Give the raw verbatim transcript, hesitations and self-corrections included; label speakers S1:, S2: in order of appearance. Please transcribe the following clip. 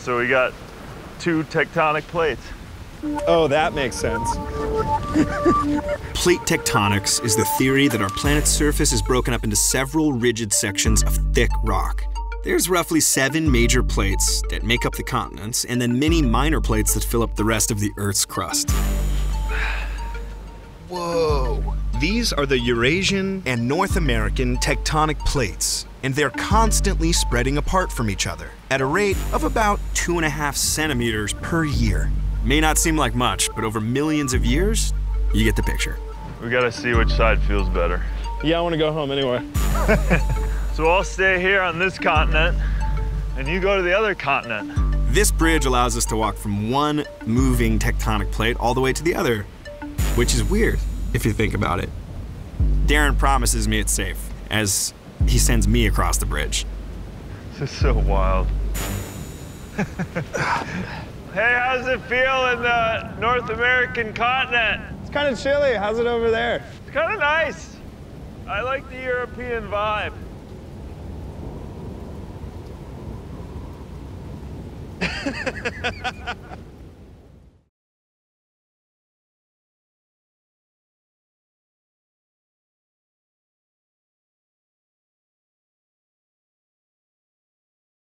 S1: So we got two tectonic plates.
S2: Oh, that makes sense.
S3: Plate tectonics is the theory that our planet's surface is broken up into several rigid sections of thick rock. There's roughly seven major plates that make up the continents, and then many minor plates that fill up the rest of the Earth's crust. Whoa! These are the Eurasian and North American tectonic plates, and they're constantly spreading apart from each other at a rate of about two and a half centimeters per year. May not seem like much, but over millions of years, you get the picture.
S1: We gotta see which side feels better.
S2: Yeah, I want to go home anyway.
S1: So I'll stay here on this continent, and you go to the other continent.
S3: This bridge allows us to walk from one moving tectonic plate all the way to the other, which is weird if you think about it. Darin promises me it's safe, as he sends me across the bridge.
S1: This is so wild. Hey, how's it feel in the North American continent?
S2: It's kind of chilly. How's it over there?
S1: It's kind of nice. I like the European vibe.